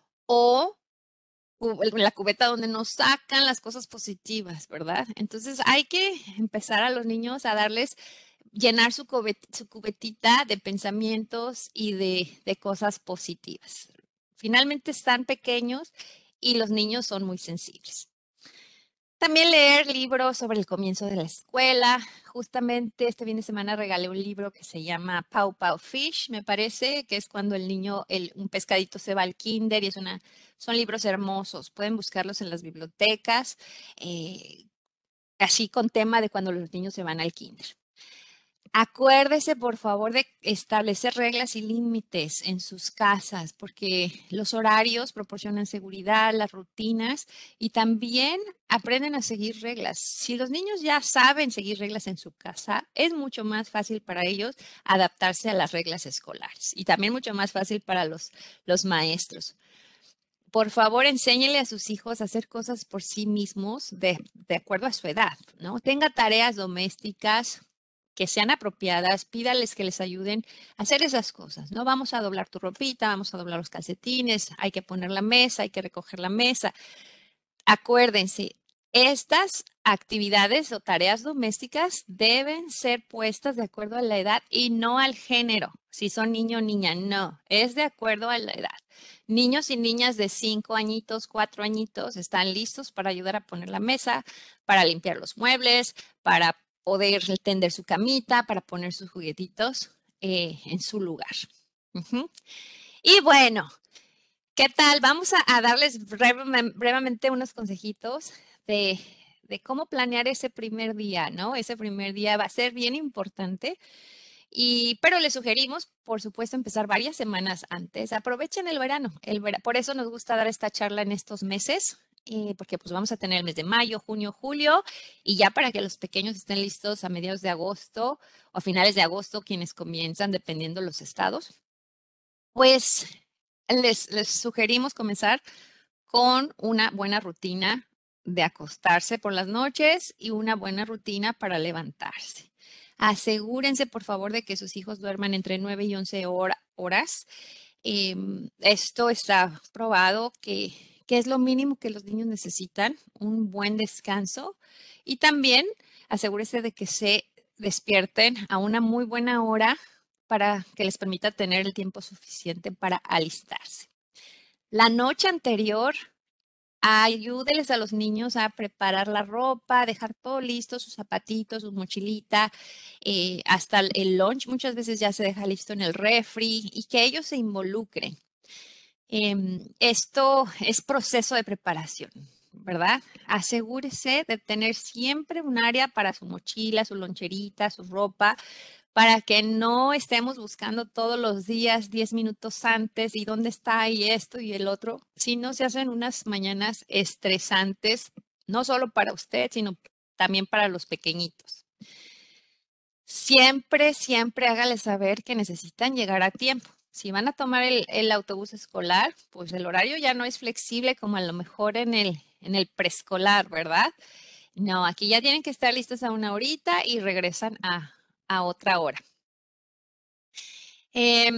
o la cubeta donde nos sacan las cosas positivas, ¿verdad? Entonces hay que empezar a los niños a darles, llenar su, cubet, su cubetita de pensamientos y de, de cosas positivas. Finalmente están pequeños y los niños son muy sensibles. También leer libros sobre el comienzo de la escuela. Justamente este fin de semana regalé un libro que se llama Pow Pow Fish, me parece, que es cuando el niño, el, un pescadito se va al kinder y es una, son libros hermosos. Pueden buscarlos en las bibliotecas, eh, así con tema de cuando los niños se van al kinder. Acuérdese, por favor, de establecer reglas y límites en sus casas, porque los horarios proporcionan seguridad, las rutinas y también aprenden a seguir reglas. Si los niños ya saben seguir reglas en su casa, es mucho más fácil para ellos adaptarse a las reglas escolares y también mucho más fácil para los, los maestros. Por favor, enséñele a sus hijos a hacer cosas por sí mismos de, de acuerdo a su edad, ¿no? Tenga tareas domésticas que sean apropiadas, pídales que les ayuden a hacer esas cosas, ¿no? Vamos a doblar tu ropita, vamos a doblar los calcetines, hay que poner la mesa, hay que recoger la mesa. Acuérdense, estas actividades o tareas domésticas deben ser puestas de acuerdo a la edad y no al género. Si son niño o niña, no, es de acuerdo a la edad. Niños y niñas de cinco añitos, cuatro añitos están listos para ayudar a poner la mesa, para limpiar los muebles, para poder tender su camita, para poner sus juguetitos eh, en su lugar. Uh-huh. Y bueno, ¿qué tal? Vamos a, a darles breve, brevemente unos consejitos de, de cómo planear ese primer día, ¿no? Ese primer día va a ser bien importante. Y, pero les sugerimos, por supuesto, empezar varias semanas antes. Aprovechen el verano. El vera, por eso nos gusta dar esta charla en estos meses, eh, porque pues vamos a tener el mes de mayo, junio, julio, y ya para que los pequeños estén listos a mediados de agosto o a finales de agosto, quienes comienzan, dependiendo los estados, pues les, les sugerimos comenzar con una buena rutina de acostarse por las noches y una buena rutina para levantarse. Asegúrense, por favor, de que sus hijos duerman entre nueve y once hora, horas. Eh, esto está probado que, que es lo mínimo que los niños necesitan, un buen descanso. Y también asegúrese de que se despierten a una muy buena hora para que les permita tener el tiempo suficiente para alistarse. La noche anterior, ayúdeles a los niños a preparar la ropa, dejar todo listo, sus zapatitos, su mochilita, eh, hasta el lunch muchas veces ya se deja listo en el refri y que ellos se involucren. Eh, esto es proceso de preparación, ¿verdad? Asegúrese de tener siempre un área para su mochila, su loncherita, su ropa, para que no estemos buscando todos los días diez minutos antes y dónde está y esto y el otro, sino se hacen unas mañanas estresantes, no solo para usted, sino también para los pequeñitos. Siempre, siempre hágale saber que necesitan llegar a tiempo. Si van a tomar el, el autobús escolar, pues el horario ya no es flexible como a lo mejor en el, en el preescolar, ¿verdad? No, aquí ya tienen que estar listos a una horita y regresan a, a otra hora. Eh,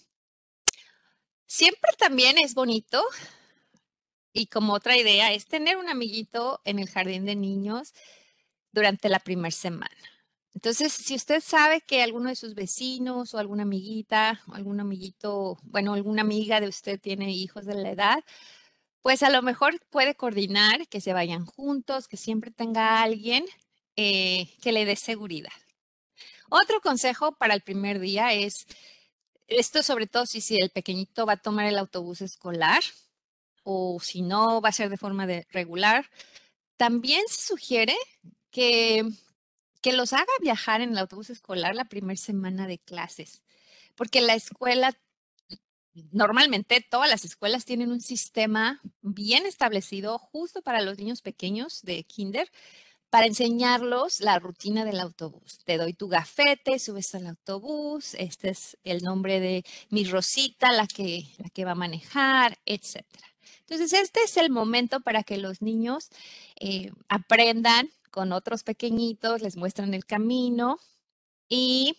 siempre también es bonito y como otra idea es tener un amiguito en el jardín de niños durante la primera semana. Entonces, si usted sabe que alguno de sus vecinos o alguna amiguita o algún amiguito, bueno, alguna amiga de usted tiene hijos de la edad, pues a lo mejor puede coordinar que se vayan juntos, que siempre tenga alguien eh, que le dé seguridad. Otro consejo para el primer día es, esto sobre todo si, si el pequeñito va a tomar el autobús escolar o si no va a ser de forma de regular, también se sugiere que, que los haga viajar en el autobús escolar la primera semana de clases, porque la escuela, normalmente todas las escuelas tienen un sistema bien establecido justo para los niños pequeños de kinder, para enseñarlos la rutina del autobús. Te doy tu gafete, subes al autobús, este es el nombre de mi Rosita, la que, la que va a manejar, etcétera. Entonces, este es el momento para que los niños eh, aprendan con otros pequeñitos, les muestran el camino y,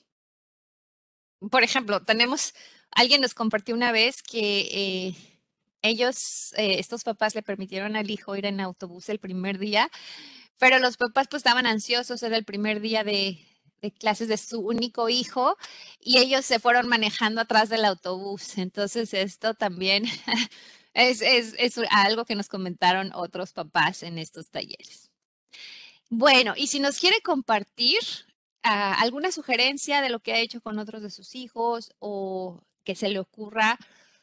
por ejemplo, tenemos, alguien nos compartió una vez que eh, ellos, eh, estos papás le permitieron al hijo ir en autobús el primer día, pero los papás pues estaban ansiosos, era el primer día de, de clases de su único hijo y ellos se fueron manejando atrás del autobús. Entonces esto también es, es, es algo que nos comentaron otros papás en estos talleres. Bueno, y si nos quiere compartir uh, alguna sugerencia de lo que ha hecho con otros de sus hijos o que se le ocurra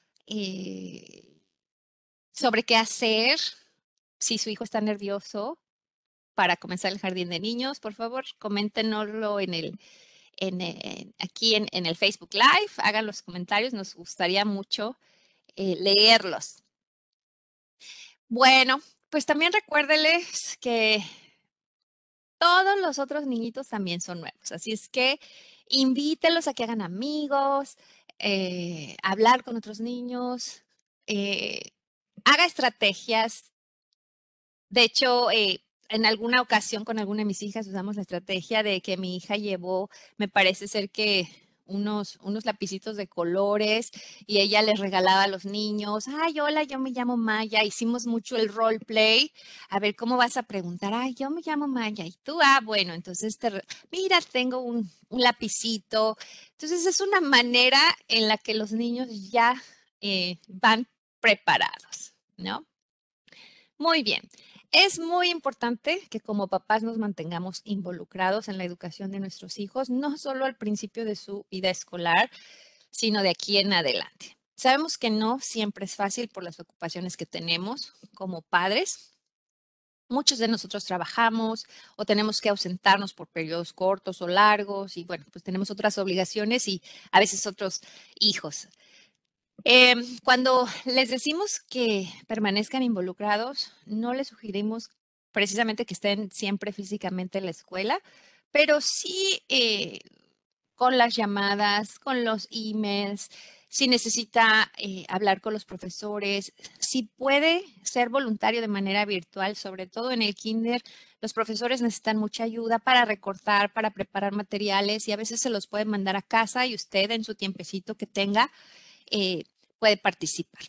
eh, sobre qué hacer si su hijo está nervioso para comenzar el jardín de niños, por favor, coméntenoslo en el, en, en, aquí en, en el Facebook Live, hagan los comentarios, nos gustaría mucho eh, leerlos. Bueno, pues también recuérdenles que todos los otros niñitos también son nuevos, así es que invítenlos a que hagan amigos, eh, hablar con otros niños, eh, haga estrategias. De hecho, eh, en alguna ocasión con alguna de mis hijas usamos la estrategia de que mi hija llevó, me parece ser que unos, unos lapicitos de colores y ella les regalaba a los niños, ay, hola, yo me llamo Maya. Hicimos mucho el role play. A ver, ¿cómo vas a preguntar? Ay, yo me llamo Maya. Y tú, ah, bueno, entonces, te, mira, tengo un, un lapicito. Entonces, es una manera en la que los niños ya eh, van preparados, ¿no? Muy bien. Es muy importante que como papás nos mantengamos involucrados en la educación de nuestros hijos, no solo al principio de su vida escolar, sino de aquí en adelante. Sabemos que no siempre es fácil por las ocupaciones que tenemos como padres. Muchos de nosotros trabajamos o tenemos que ausentarnos por periodos cortos o largos y bueno, pues tenemos otras obligaciones y a veces otros hijos. Eh, cuando les decimos que permanezcan involucrados, no les sugerimos precisamente que estén siempre físicamente en la escuela, pero sí eh, con las llamadas, con los emails, si necesita eh, hablar con los profesores, si puede ser voluntario de manera virtual, sobre todo en el kinder, los profesores necesitan mucha ayuda para recortar, para preparar materiales y a veces se los pueden mandar a casa y usted en su tiempecito que tenga, Eh, puede participar.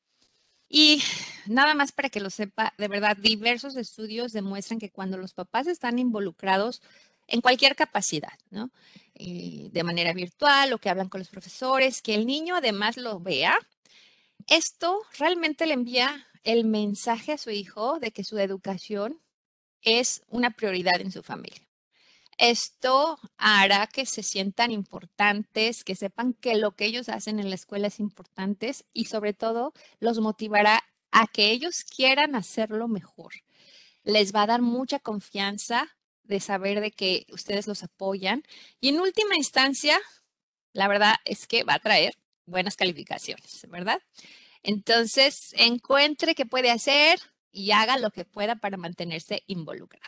Y nada más para que lo sepa, de verdad, diversos estudios demuestran que cuando los papás están involucrados en cualquier capacidad, ¿no? Eh, de manera virtual o que hablan con los profesores, que el niño además lo vea, esto realmente le envía el mensaje a su hijo de que su educación es una prioridad en su familia. Esto hará que se sientan importantes, que sepan que lo que ellos hacen en la escuela es importante y sobre todo los motivará a que ellos quieran hacerlo mejor. Les va a dar mucha confianza de saber de que ustedes los apoyan y en última instancia, la verdad es que va a traer buenas calificaciones, ¿verdad? Entonces, encuentre qué puede hacer y haga lo que pueda para mantenerse involucrado.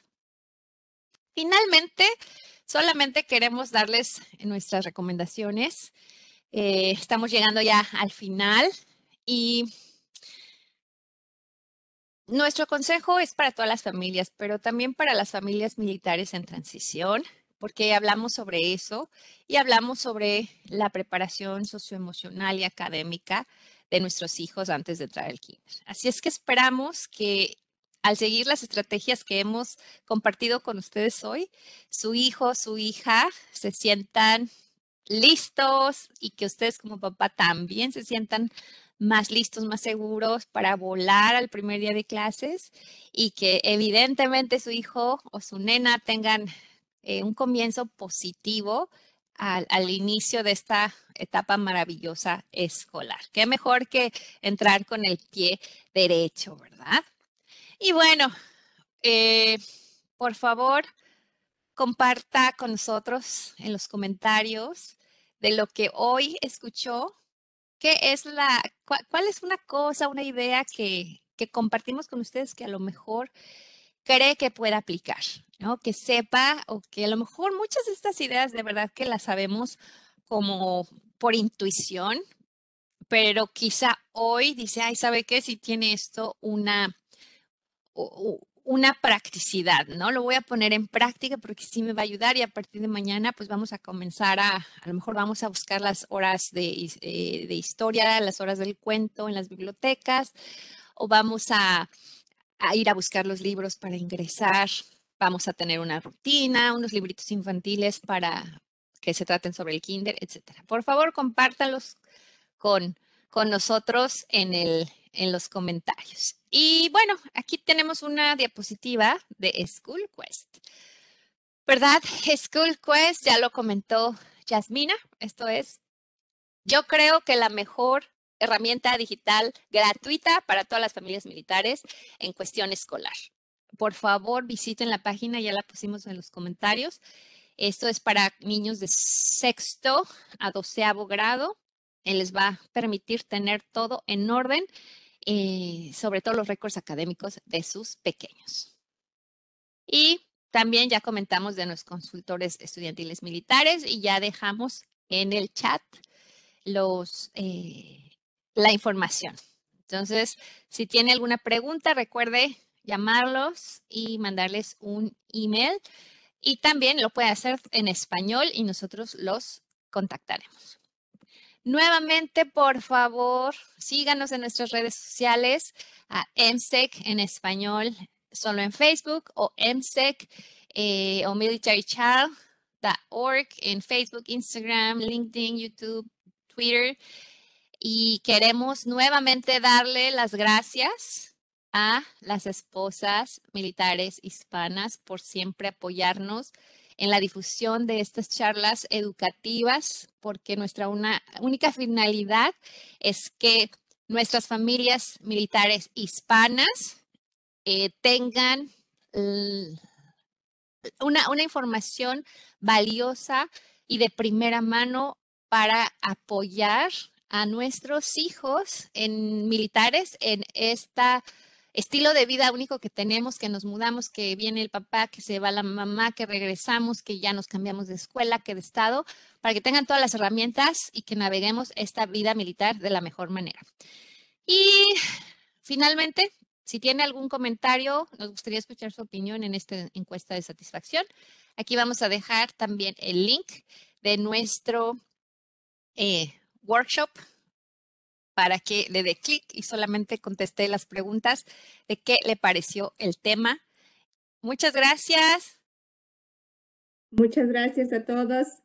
Finalmente, solamente queremos darles nuestras recomendaciones. Eh, estamos llegando ya al final y nuestro consejo es para todas las familias, pero también para las familias militares en transición, porque hablamos sobre eso y hablamos sobre la preparación socioemocional y académica de nuestros hijos antes de entrar al kinder. Así es que esperamos que al seguir las estrategias que hemos compartido con ustedes hoy, su hijo, su hija se sientan listos y que ustedes como papá también se sientan más listos, más seguros para volar al primer día de clases y que evidentemente su hijo o su nena tengan eh, un comienzo positivo al, al inicio de esta etapa maravillosa escolar. Qué mejor que entrar con el pie derecho, ¿verdad? Y bueno, eh, por favor, comparta con nosotros en los comentarios de lo que hoy escuchó. ¿Qué es la, cuál, cuál es una cosa, una idea que, que compartimos con ustedes que a lo mejor cree que pueda aplicar, ¿no? Que sepa o que a lo mejor muchas de estas ideas de verdad que las sabemos como por intuición, pero quizá hoy dice, ay, ¿sabe qué? Si tiene esto una, una practicidad, ¿no? Lo voy a poner en práctica porque sí me va a ayudar y a partir de mañana pues vamos a comenzar a, a lo mejor vamos a buscar las horas de, eh, de historia, las horas del cuento en las bibliotecas o vamos a a ir a buscar los libros para ingresar. Vamos a tener una rutina, unos libritos infantiles para que se traten sobre el kinder, etcétera. Por favor, compártalos con, con nosotros en, el, en los comentarios. Y bueno, aquí tenemos una diapositiva de School Quest. ¿Verdad? School Quest, ya lo comentó Yasmina, esto es, yo creo que la mejor herramienta digital gratuita para todas las familias militares en cuestión escolar. Por favor, visiten la página, ya la pusimos en los comentarios. Esto es para niños de sexto a doceavo grado. Les va a permitir tener todo en orden, eh, sobre todo los récords académicos de sus pequeños. Y también ya comentamos de nuestros consultores estudiantiles militares y ya dejamos en el chat los, eh, la información. Entonces, si tiene alguna pregunta, recuerde llamarlos y mandarles un email. Y también lo puede hacer en español y nosotros los contactaremos. Nuevamente, por favor, síganos en nuestras redes sociales a M S E C en español, solo en Facebook, o M S E C eh, o military child punto org en Facebook, Instagram, LinkedIn, YouTube, Twitter. Y queremos nuevamente darle las gracias a las esposas militares hispanas por siempre apoyarnos en la difusión de estas charlas educativas, porque nuestra una, única finalidad es que nuestras familias militares hispanas eh, tengan una, una información valiosa y de primera mano para apoyar a nuestros hijos en militares en este estilo de vida único que tenemos, que nos mudamos, que viene el papá, que se va la mamá, que regresamos, que ya nos cambiamos de escuela, que de estado, para que tengan todas las herramientas y que naveguemos esta vida militar de la mejor manera. Y finalmente, si tiene algún comentario, nos gustaría escuchar su opinión en esta encuesta de satisfacción. Aquí vamos a dejar también el link de nuestro eh, workshop para que le dé clic y solamente conteste las preguntas de qué le pareció el tema. Muchas gracias. Muchas gracias a todos.